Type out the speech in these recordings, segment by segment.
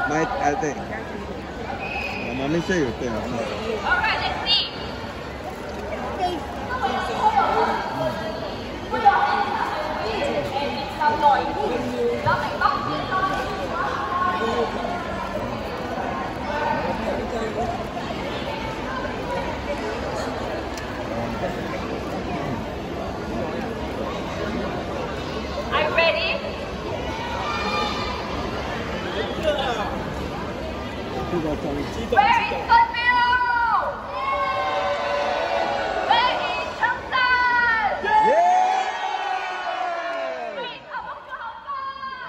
Might, I think. Mommy say you think. Alright, let's see. Are you ready? Where is Sunview? Where is Cheongsan? Where is Oklahoma?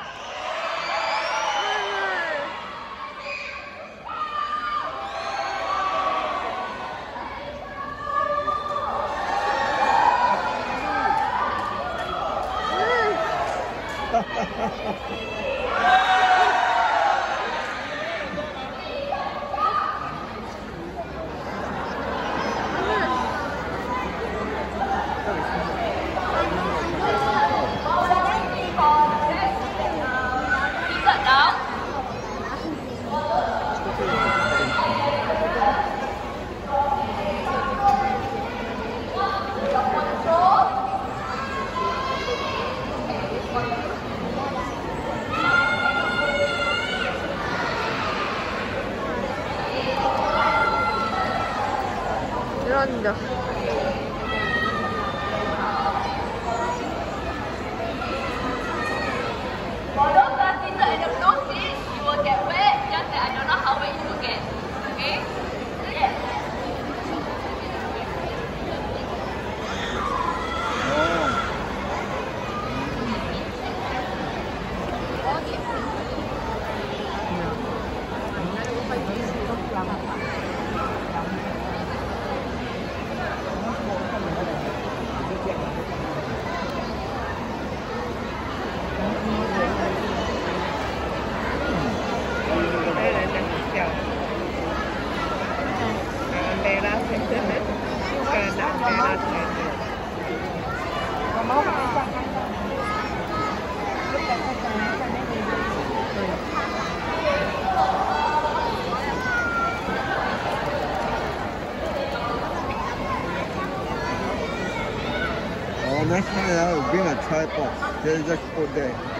이런다. For those that sit at the blue seat, you will get wet, just that I don't know how wet you will get. Okay? Yes. Oh, next time I will bring a tripod. Just put there.